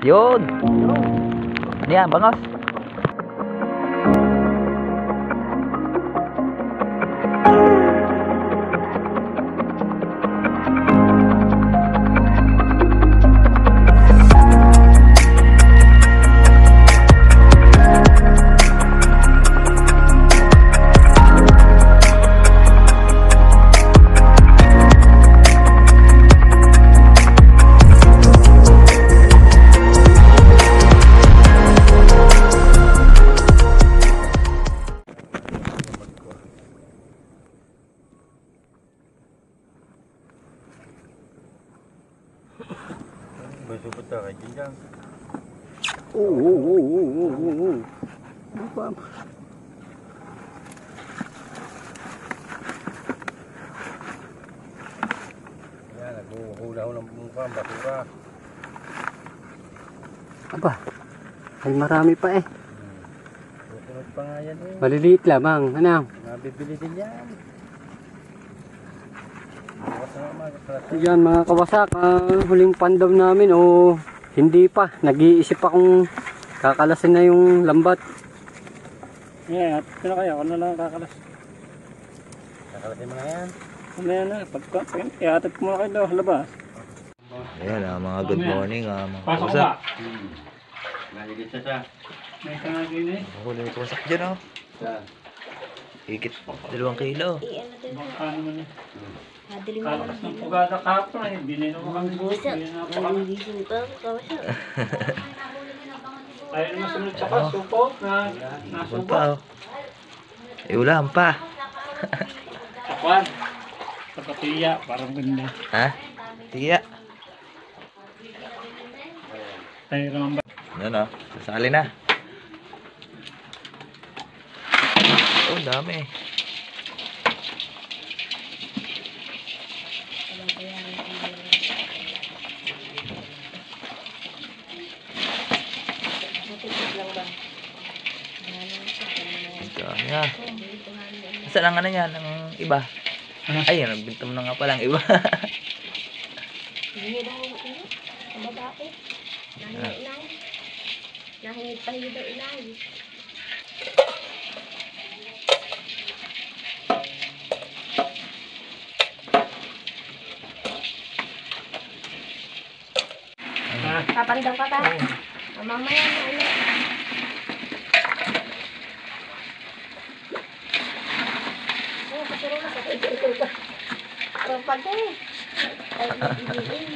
Yun. Ano yan, bangos? Bersuput dah jenjang. Apa? Ya, aku udah muka basura. Apa? Ay marami pa eh. Susunod pa nga yan eh. Maliliit lamang. Ano? Nabibili din yan. Yan mga kawasak, huling pandaw namin o hindi pa. Nag-iisip akong kakalasin na yung lambat. Yeah, pero kaya ako na lang kakalas. Kakalasin mo na yan. Ano yan na, iatag ko muna kayo daw, labas. Ayan mga good morning mga Pasok kawasak. ba? Nahigit siya. May kangagin eh. Huli may kawasak dyan oh. Higit 2 kilo. Baka naman eh. Nadali mo Kakalas ng pugada kahapon eh. Binino mo kami buhos. Binino po kami. Ayaw naman sunod sa kasupo na Ulan nasubo. pa oh. Ulan pa. Takwan. Pagkatiya, parang ganda. Ha? Tiya. Tayo naman ba? Yan oh. Sasali na. Oh dami. Dami ah. Saan ang ano yan? Ang iba? Ay, nagbintom na nga palang iba. Hingid daw ang ino, ang babae. Nahingid. Nahingid pa hingid daw inay. Kapandang ka ta? Mamaya na ulit. Oh, kasiro na sa ito. Kapag eh. Ay, iiin.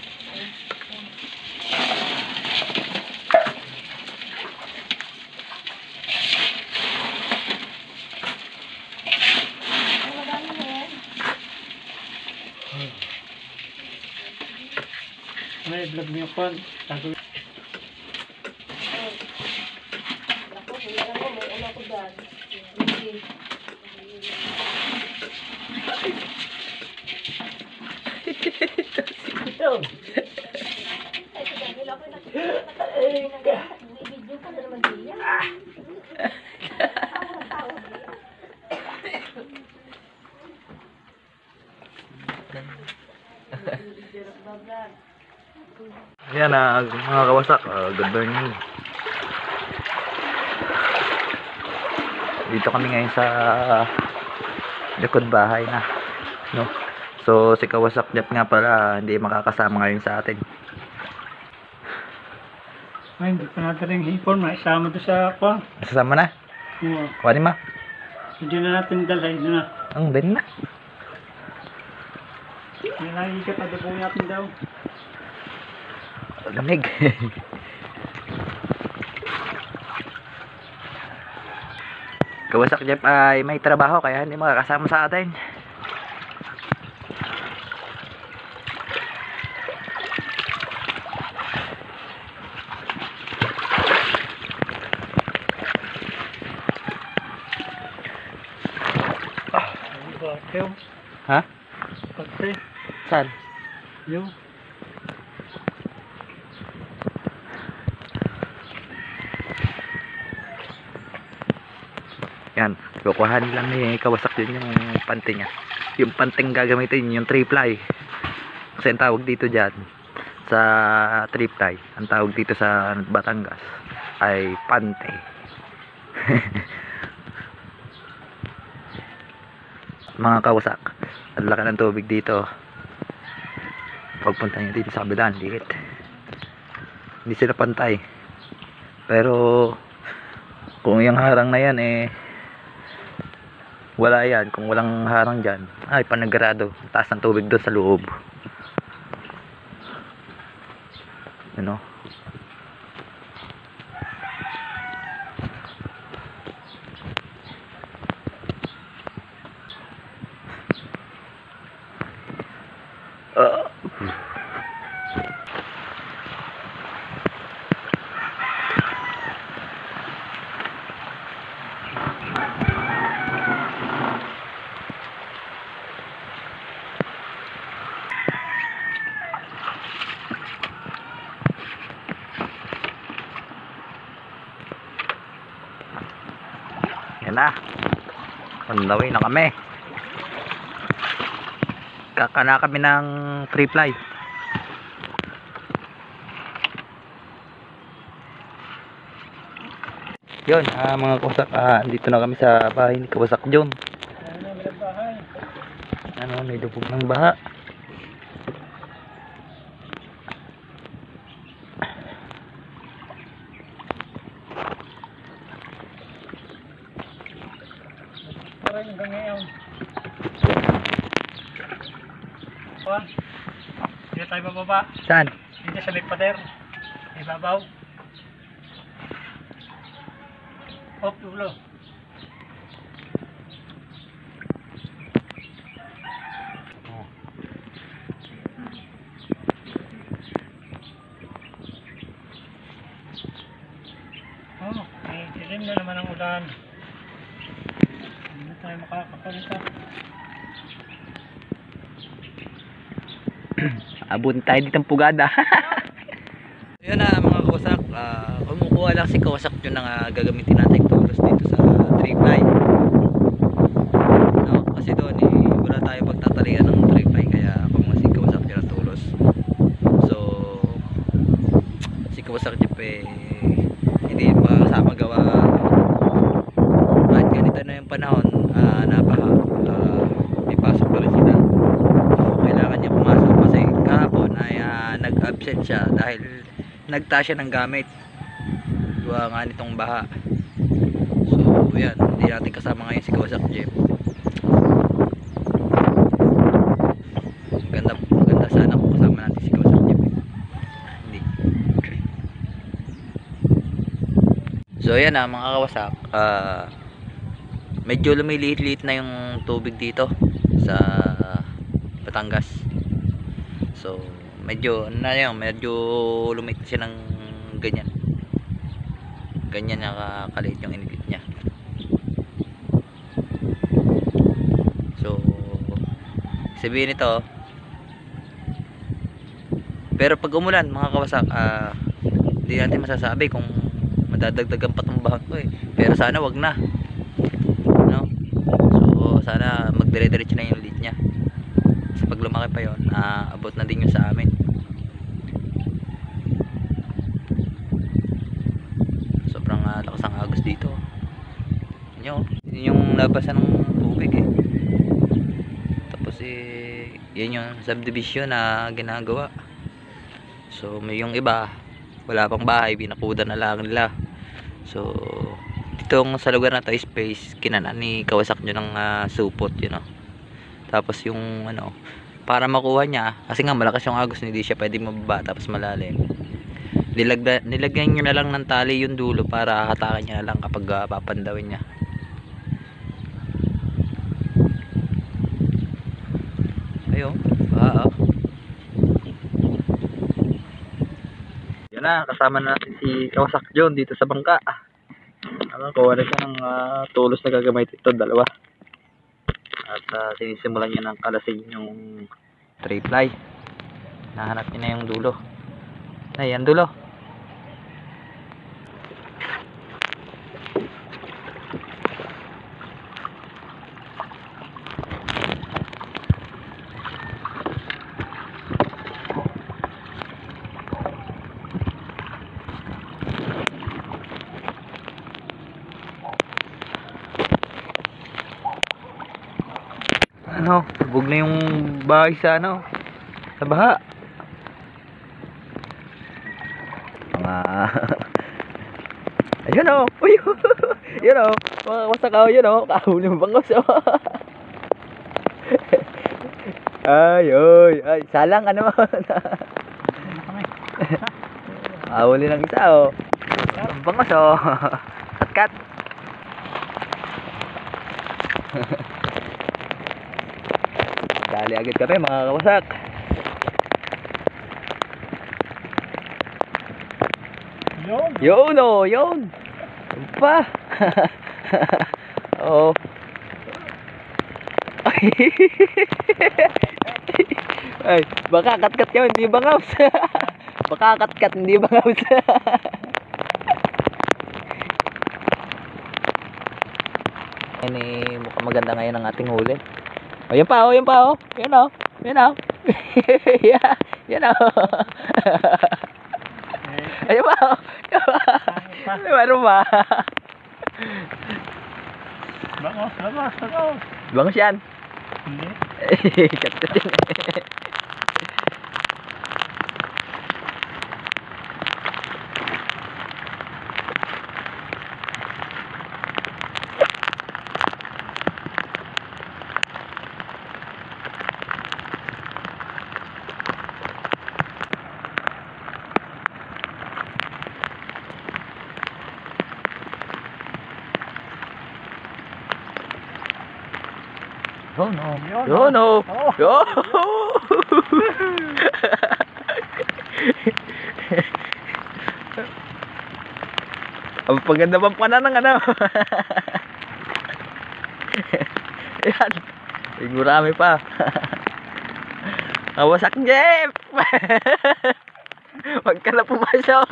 Ang madami na yan. May vlog niyo po. Tago. Ako, hindi alam mo, may ano ko dyan. Ito. Ay, kagagil ako na. Video pa na naman diya. Yan mga kawasak. Good morning. Dito kami ngayon sa likod bahay na. No? So si Kawasak Jeff nga pala hindi makakasama ngayon sa atin. Ay, hindi pa natin rin hipon. Maisama doon sa kwan. Kasama na? Oo. Kuhanin mo? Hindi na natin dalhin na. Ang din na. May nagigat na dugo natin daw. Lamig. Kawasak Jeff ay may trabaho kaya hindi makakasama sa atin. Pagkayo. Ha? Pagkayo. Saan? Yung. Yan, kukuhanin lang ni Kawasak din yung panting niya. Yung panting gagamitin yung 3-ply. Kasi ang tawag dito dyan, sa trip tie. Ang tawag dito sa Batangas ay pante. Mga kawasak, ang laki ng tubig dito. Pagpunta nyo dito sa kabilang liit, hindi sila pantay. Pero kung yung harang na yan wala yan. Kung walang harang dyan, ay panagrado, taas ng tubig doon sa loob. Ano? Yan na. On the way na kami. Kakana kami ng free fly. Yun, mga kawasak, dito na kami sa bahay ni Kawasak John. Ano, may lubog ng baha. Hanggang ngayon. Juan, hindi tayo bababa. Saan? Hindi sa may pader. May babaw. Hop, dulo. Oh, may dilim na naman ang ulan. Hindi tayo makakakalita. Abot tayo dito ng pugada. Yun na mga kawasak, kumukuha lang si Kawasak yun na gagamitin natin tulos dito sa tree fly. No, kasi doon wala tayo pagtatalian ng tree fly, kaya kumuha si Kawasak yun ang tulos. So si Kawasak yun hindi makakasama gawa kahit ganito na yung panahon, napaha, may pasok pa rin sila. Kailangan niya pumasok kasi kahapon ay nag-absent siya dahil nagta siya ng gamit gawa nga nitong baha. So yan, hindi natin kasama ngayon si Kawasak Jeep. Maganda sana kung kasama natin si Kawasak Jeep. Hindi. So yan mga kawasak, medyo lumiliit-liit na yung tubig dito sa Batangas. So medyo medyo lumit siya ng ganyan nakakaliit yung inigit niya. So sabihin ito, pero pag umulan mga kawasak, hindi natin masasabi kung madadagdagan pa itong bahon ko pero sana wag na, no? So sana magdire-diretso na yung lead niya. Kasi pag lumaki pa yun, abot na din yun sa amin. Sobrang lakas ang agos dito. Yun yung labasan ng tubig Tapos yan yung subdivision na ginagawa. So may yung iba wala pang bahay, binakuda na lang nila. So ditong sa lugar na to space kinanan ni Kawasak nyo ng supot, tapos yung para makuha niya, kasi nga malakas yung agos, hindi siya pwede mababa tapos malalim, nilagyan nyo na lang ng tali yung dulo para hatakan niya na lang kapag papandawin niya. Ayun, yan na, kasama natin si Kawasak John dito sa bangka. Kuha na siya ng tulos na gagamit ito, dalawa. At sinisimulan niya ng kalasin yung tray fly. Nahanap niya na yung dulo. Ayan, dulo. Ano, bubog na yung bahay sa ano, sa baha. Mga ayun o, uy, yun o, mga kasakaw, yun o, kahuli mo bangos o. Ay, oy, ay, salang ano. Kahuli ng isa o. Bangos o. Kat. Dali agad kami mga kawasak. Yun o, yun. Yun pa. Oo. Ay, baka kat-kat yun, hindi bangaws. Baka kat-kat, hindi bangaws. Yan eh, mukhang maganda ngayon ang ating huli. O, yan pa o, yan pa o. Yan o, yan o. Yan o. Ayan pa o. Meron ba? Bangos. Bangus yan. Hindi. Kat-kat din. Oh no. Oh no. Oh. Ang paganda bang pana ng ano. Yan. Marami pa. Kawasak Jeff. Huwag ka na pumasok.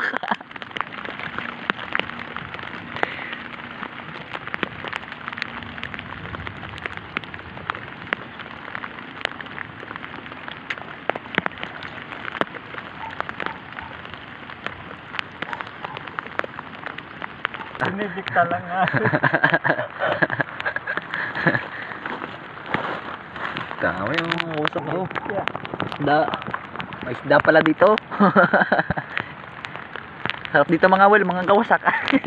Dinidikta lang nga. Tama yung usap ko. May isda pala dito. Sarap dito mga wel, mga kawasak.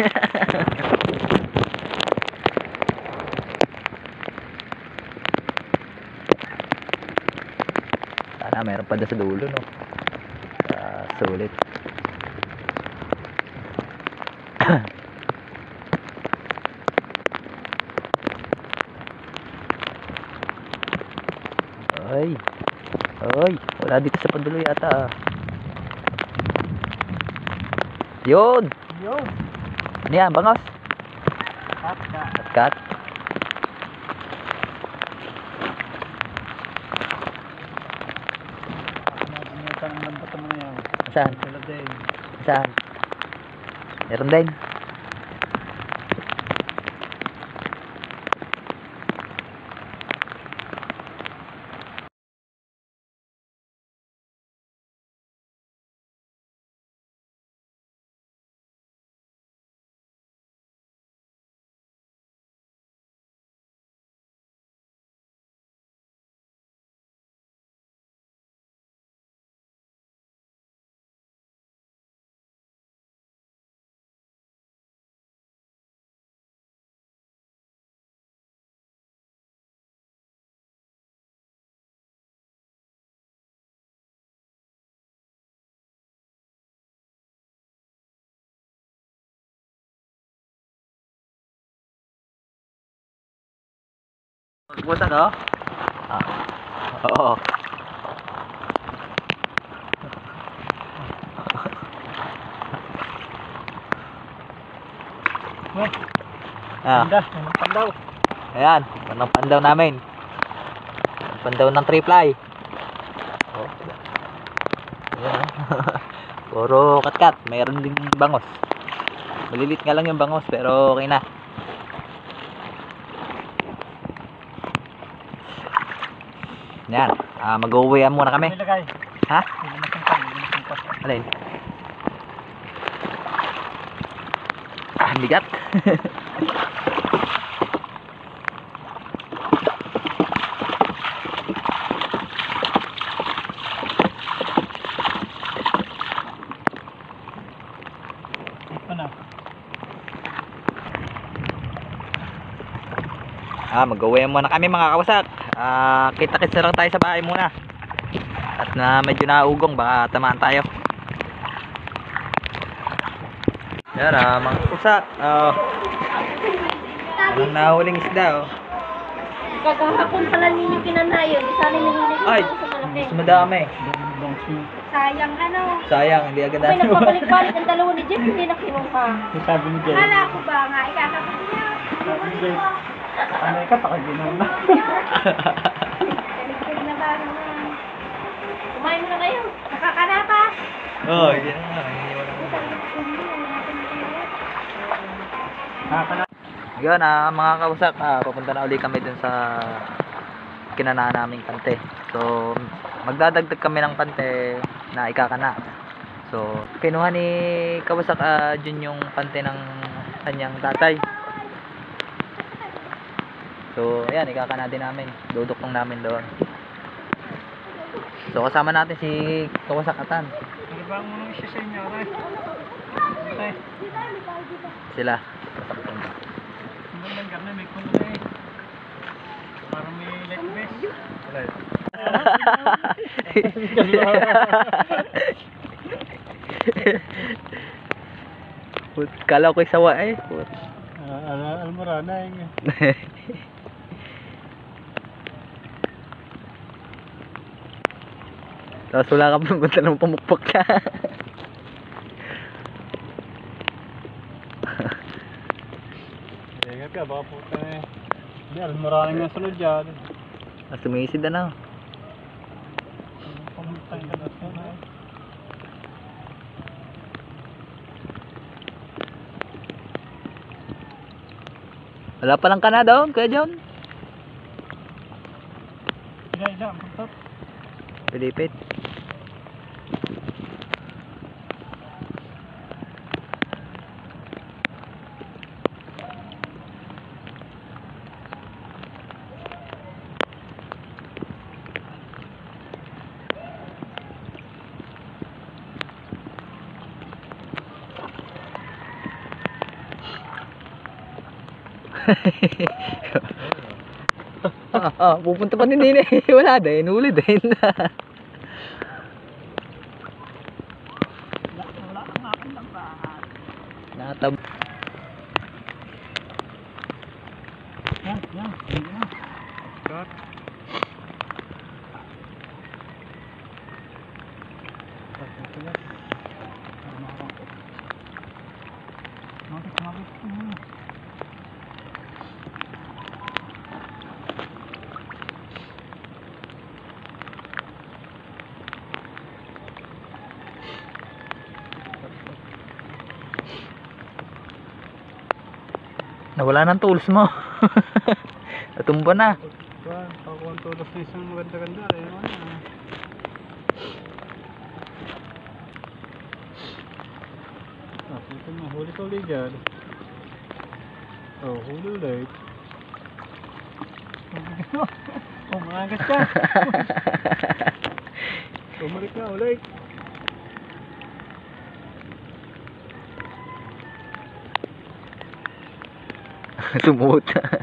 Sana meron pa doon sa dulo, no? Sulit. Ay. Ay, wala dito sa pandulo yata. Yun. Ano yan, bangos? Kat. Saan? Saan? Meron din. Buta no? Oo. Pandaw. Ayan, panang pandaw namin. Pandaw ng 3-ply. Oh. Ayan, puro kat-kat, mayroon ding bangos. Malilit nga lang yung bangos pero okay na. Yan, mag-uwian muna kami. Ha? Alin? Bigat. Mag-uwi muna kami mga kawasak. Kita-kits na lang tayo sa bahay muna. At na medyo naugong, baka tamaan tayo. Yan mga kawasak. Anong nahuling isda Kagahapon pala ninyo kinanayon. Isa rin nahilig ko Ay, sa malaki. mas madami. Sayang ano. Sayang, hindi agad May natin. nagpapalik-balik ang dalawa ni Jeff, hindi na kinuha. Sabi ni Jay. Kala ko ba nga, ikakapit niya. Sabi ni Jay. Ano ka, pakaginaw na. Kaligpig na ba na. Kumain mo na kayo. Nakakanapa. Oh, yan na. Iniwan ako. Nakakala. Yun mga kawasak, pupunta na uli kami dun sa kinanaan naming pante. So magdadagdag kami ng pante na ikakana. So kinuha ni kawasak dun yung pante ng kanyang tatay. So ayan, ikakana din namin, duduktong namin doon. So kasama natin si kawasak atan. Ano ba ang unang isa sa inyo? Okay. Sila. Ang langgar na may kulo na eh. Parang may light vest. Kala ko isawa eh. Almorana eh. Tapos wala ka pumunta ng pumukpok ka. Ingat ka, baka puta na eh. Hindi, almorana nga sunod dyan. Sumisid na. Pumunta ka na sunod. Wala palang kana doon, Kuya John. Ida, ang puntot. Pilipit. Pupunta pa din din eh. Wala din, huli din. Natab. Yan. Cut. Nawala ng tools mo. Natumba na. Ako ang tulos na isang maganda-ganda. Ito na, huli ka ulit dyan. Oh, huli ulit. Umangas ka. Umalik na ulit. Sumuot.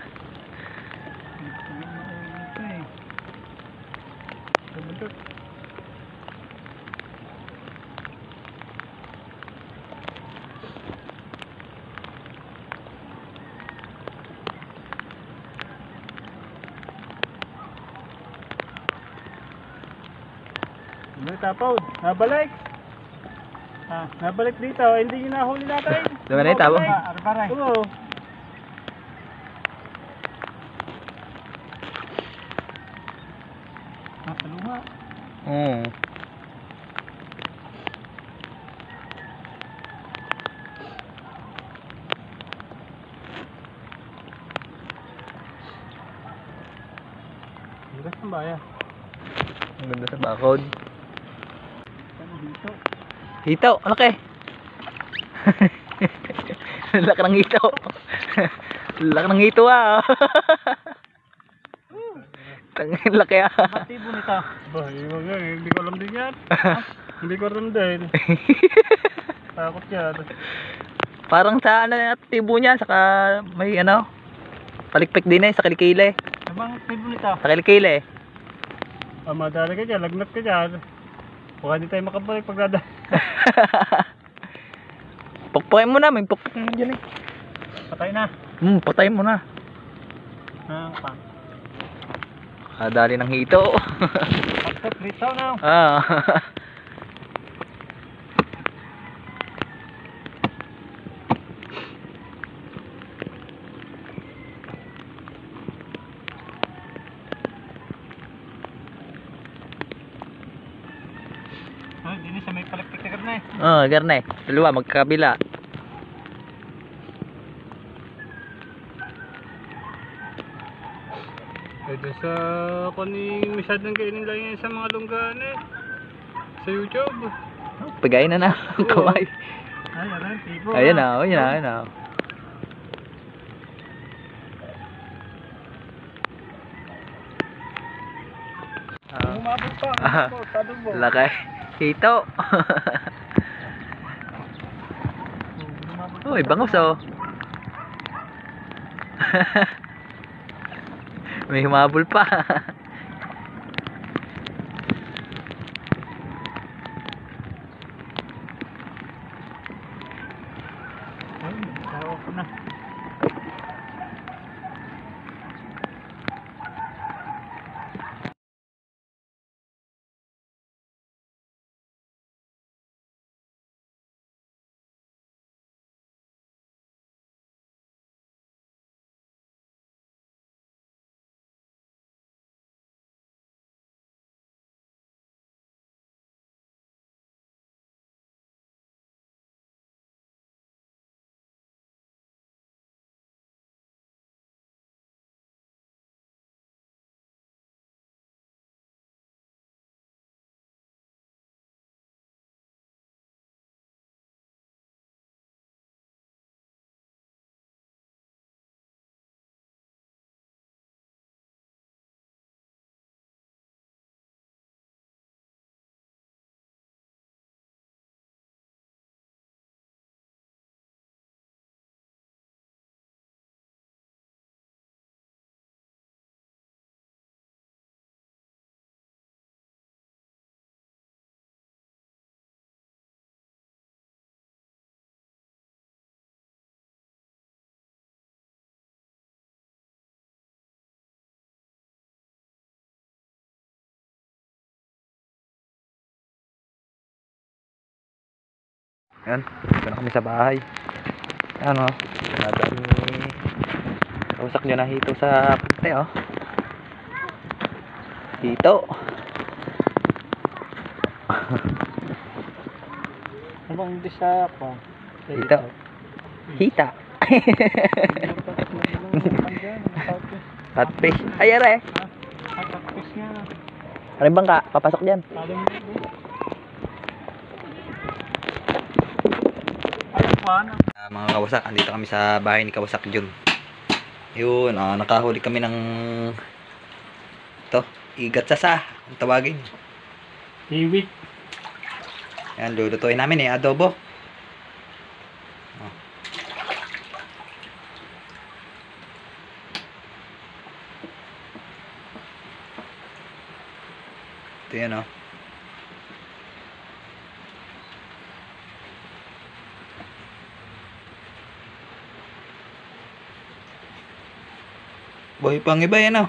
Tapaw, nabalik. Nabalik dito, hindi yun nahuli natin. Diba na yung tapaw? Oo. Nasa luma. Oo. Bigas ng baya. Ang ganda sa bakod. Dito. Hitaw, ano kay? Laki ng hitaw. Laki ng hito Tangin laki Matibo nito. Bah, hindi ko alam din yan. Hindi ko alam din. Takot yan. Parang sa ano tibo niya, saka may ano, Palikpik din eh, sa kilikili. Abang, pwede mo nito. Sa kilikili. Madali ka dyan, lagnat ka dyan. Baka di tayo makabalik pag dada. Pukpukin mo na, may pukpuk naman dyan eh. Patay na. Patayin mo na. Pa. Dali ng hito. Patay, ritaw na. Ah. Hindi na siya may palikpik na karne. Garne. Dalawa, magkakabila. Pwede sa kuning masyadong kainin lang yan sa mga lunggaan eh. Sa YouTube. Pagayin na na. Kamay. Ay, ayan, tipo. Ayan na, ayan na, ayan na. Umabot pa. Tado mo. Laki. Hito. Uy, bangus oh. May humabol pa. Ay, tawa ko na. Yan, dito na kami sa bahay. Ano, nadami kawasak nyo na hito sa kante oh. Hito. Abang bisa pa. Hito. Hita. Catfish. Ay, are. Catfish nga. Ano bang ka? Papasok dyan. Talo mo ito. Ano? Mga kawasak, andito kami sa bahay ni Kawasak Jun. Yun, nakahuli kami ng igat sasa, ang tawagin. Iwit. Yan, lulutuin namin adobo. Ito yan Boy pang iba yan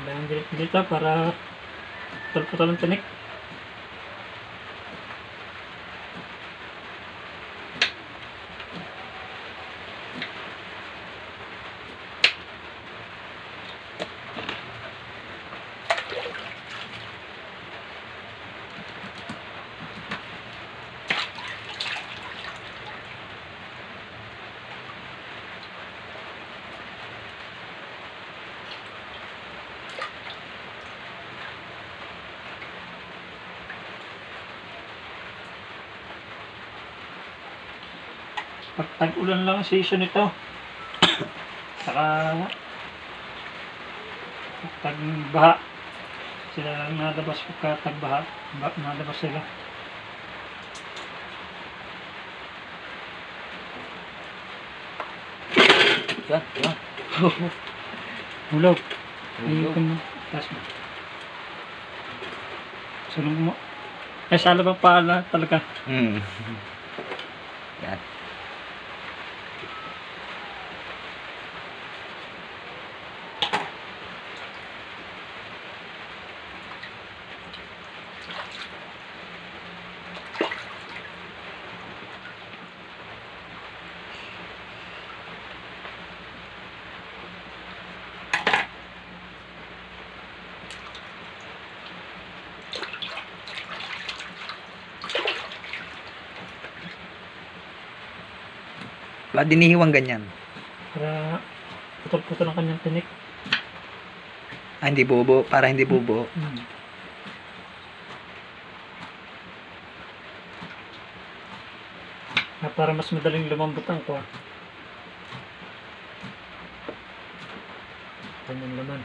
Kailangan dito para putol-putol ng tinik. Pag tag-ulan lang ang season ito. Saka tag-baha. Sila lang nalabas pagka tag-baha. Nalabas sila. Yan, yan. Hulog. Hulog. Ikon mo. Taas mo. Sulong mo. Eh, sala ba pala talaga? Hmm. Yan. Bakit dinihiwang ganyan? Para putol-putol ang kanyang tinik. Ah, hindi bubo. Para hindi bubo. Para mas madaling lumambot ang kuha. Kanyang laman.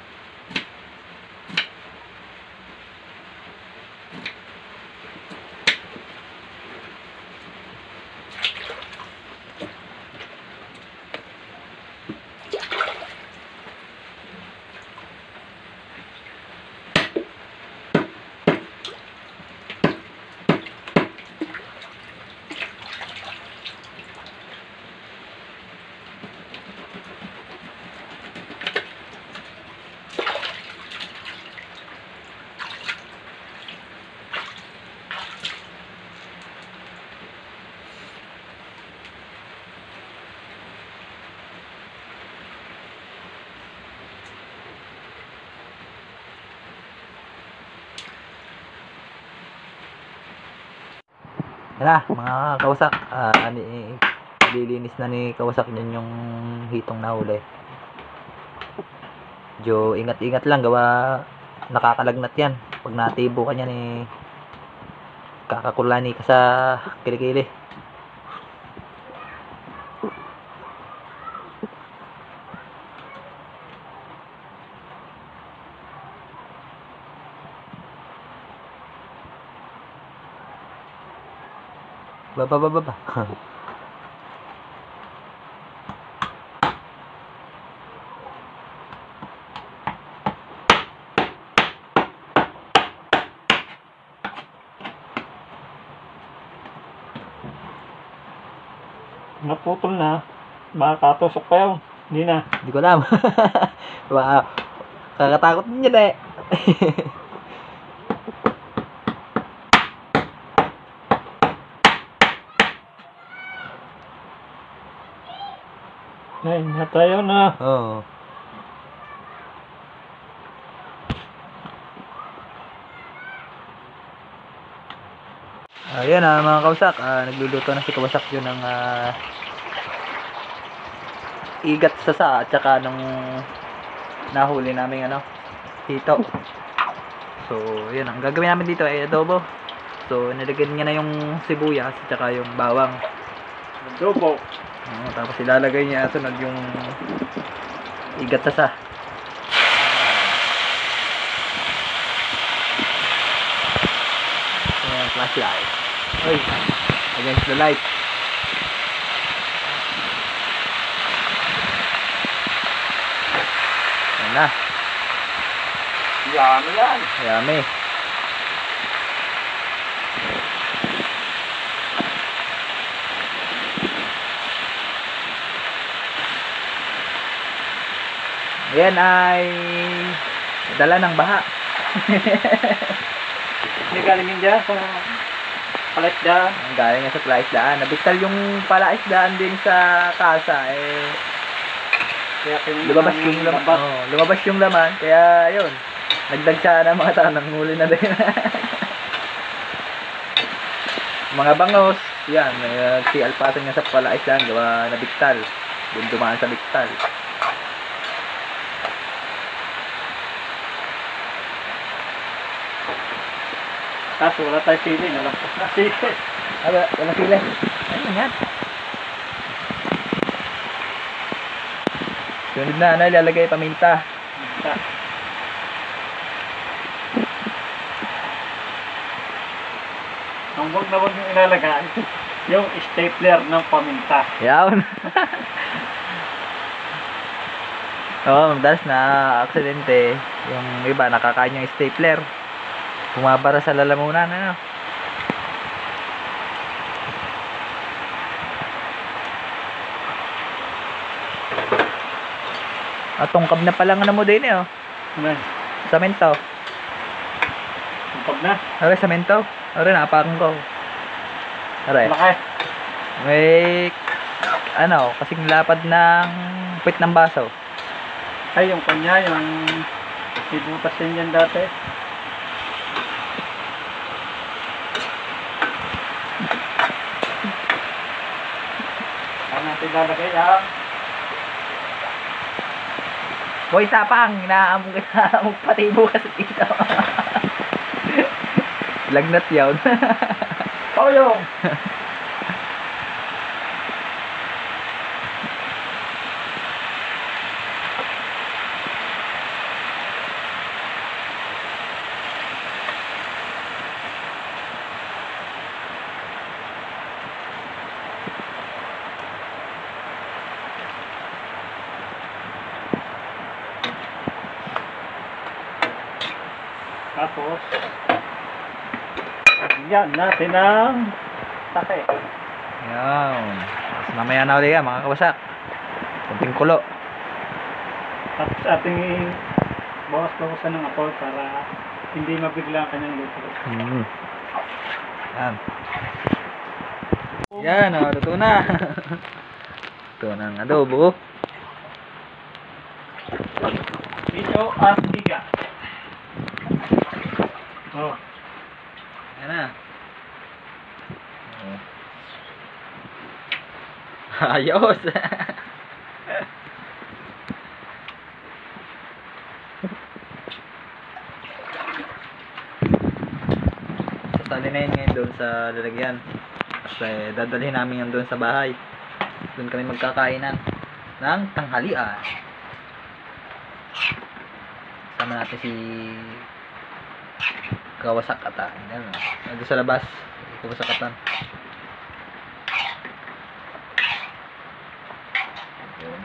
Yan na, mga kawasak. Nililinis na ni kawasak yan yung hitong nahuli. Jo, ingat-ingat lang. Gawa nakakalagnat yan. Pag natibo ka yan kakakulani ka sa kilikili. Baba. Naputol na. Makakatusok pa yun. Hindi na. Hindi ko alam. Wow. Kakatakot din yan eh. Ay, natayo na. Oo. Ayan mga kawasak, nagluluto na si kawasak yun ng igat sa at saka nung nahuli namin hito. So yun, ang gagawin namin dito ay adobo. So nilagyan niya na yung sibuyas at saka yung bawang. Adobo. Tapos ilalagay niya sunod yung igat sa. Ayan, flashlight. Oy, against the light. Ayan na. Yummy yan. Yummy. Ayan ay Dala ng baha. Hindi galing yun dyan sa palaisdaan. Ang galing nga sa palaisdaan. Nabigtal yung palaisdaan din sa kasa. Eh, Kaya lumabas yung laman. Oh, lumabas yung laman. Kaya yun. Nagdag siya ng mga tanang huli na din. Mga bangos. Yan. Si alpasan nga sa palaisdaan. Gawa na bigtal. Doon dumaan sa bigtal. Kaso wala tayo sili. Nalampas na sili. Wala sila. Ayun yan. Sunod na, ilalagay paminta. Ang wag na wag yung ilalagay, yung stapler ng paminta. Yawn. Oo, madalas na aksidente. Yung iba, nakakain yung stapler. Bumabara sa lalamunan, ano. At tungkab na palang ano mo din eh, oh. Ano? Samento. Tumpag na. Are, samento. Are, napakan ko. Are. Malaki. May, ano, kasing lapad ng pit ng baso. Ay, yung kanya, yung ibutas yan yan dati. Saan natin lalagay ang Boy, tapang. Inaamog pati bukas dito. Lagnat yun. toyong. Tapos, yan natin ang take. Yan. Tapos mamaya na ulit yan, mga kawasak. Kunting kulo. Tapos ating bawas-bawasan ng apoy para hindi mabigla ang kanyang luto. Yan. Yan, oh, luto na. Ito na ang adobo. Ito at biga. Oh. Yan na. Oh. Ayos. Sasali na yun ngayon doon sa lalagyan. Kasi dadalhin namin yan doon sa bahay. Doon kami magkakainan ng tanghalian. Sama natin si Kawasakatan. Yan. Nandun sa labas. Kawasakatan. Yun.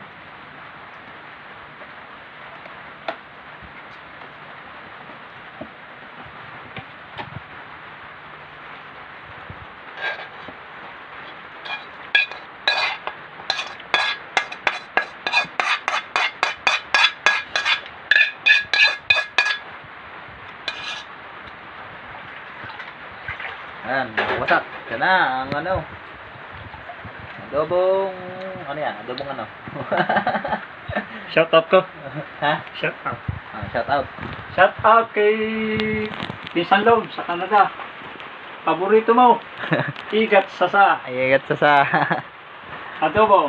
Ayan, wasak. Yan na, ang ano. Adobong, ano yan? Adobong ano? Shout out ko. Ha? Shout out. Ah, shout out. Shout out kay Pinsan Love sa Canada. Paborito mo. Igat sasa. Ayagat sa Adobo.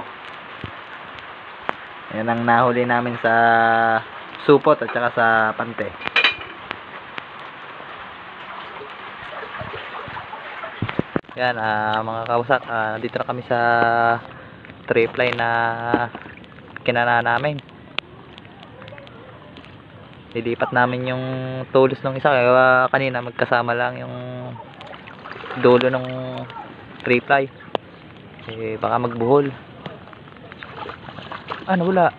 Yan ang nahuli namin sa supot at saka sa pante. Yan, mga kawasak, dito na kami sa tripline na kinana namin. Lilipat namin yung tulos ng isa, kaya kanina magkasama lang yung dulo ng tripline. Eh, baka magbuhol. Ano, wala.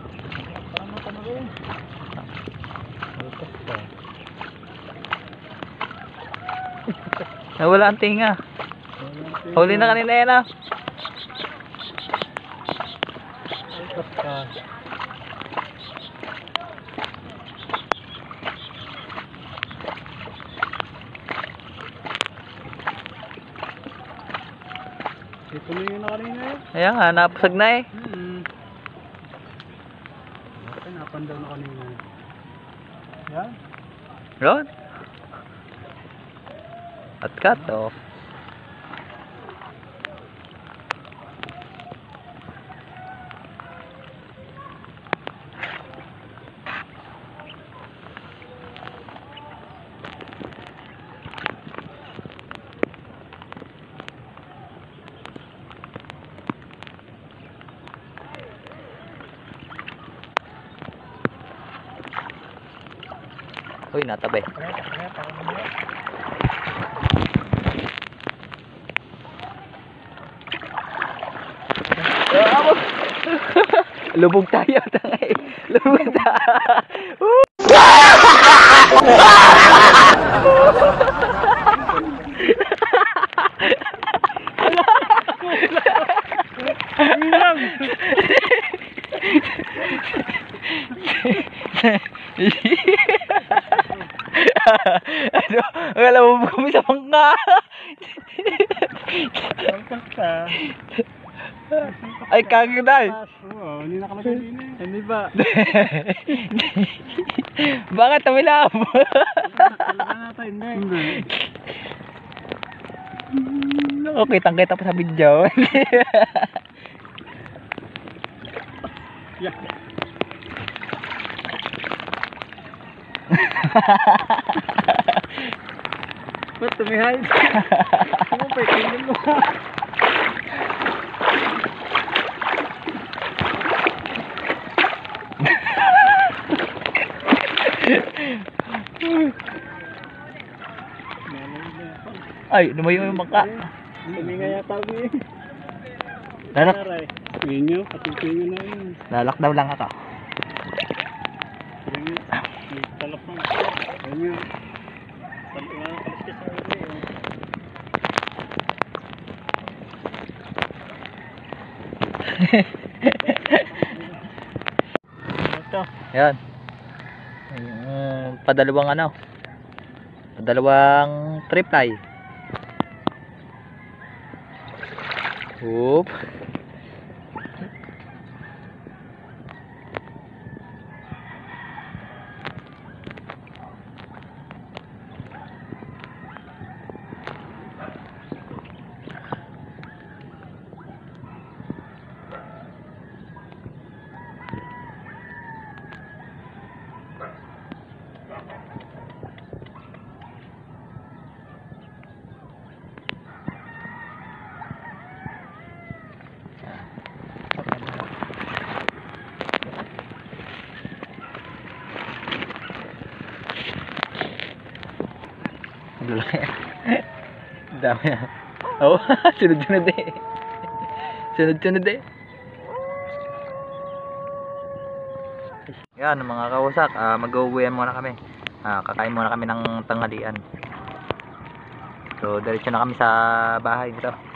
Wala ang tinga. Huli na kanina yan ah. Ayan nga, napasag na eh. Ay, napandaw na kanina. Yan. Ron? At cut, oh. Uy, natabi. Lubog tayo, tangay. Lubog tayo. Ano? Akala mo kami sa bangka. Ay, kagay. Oo, hindi nakalagay din eh. Hindi ba? Bakit tamilap? Talaga natin, hindi. Okay, tangkita pa sa video. Yeah. Ba't tumihay? Ano pa itingin mo? Ay, lumayo yung bangka. Tuminga yata ako eh. Lalak, Aray. Inyo, katutingin na yun. lalakdaw lang ako. Inyo. May talak na. Inyo. Kalis ka sa ulo eh. Ito. Yan. Padalawang ano? Padalawang triply. Oop. Dami na. Oh, sunod-sunod eh. Sunod-sunod eh. Yan mga kawasak, mag-uwian muna kami. Kakain muna kami ng tanghalian. So, diretso na kami sa bahay dito.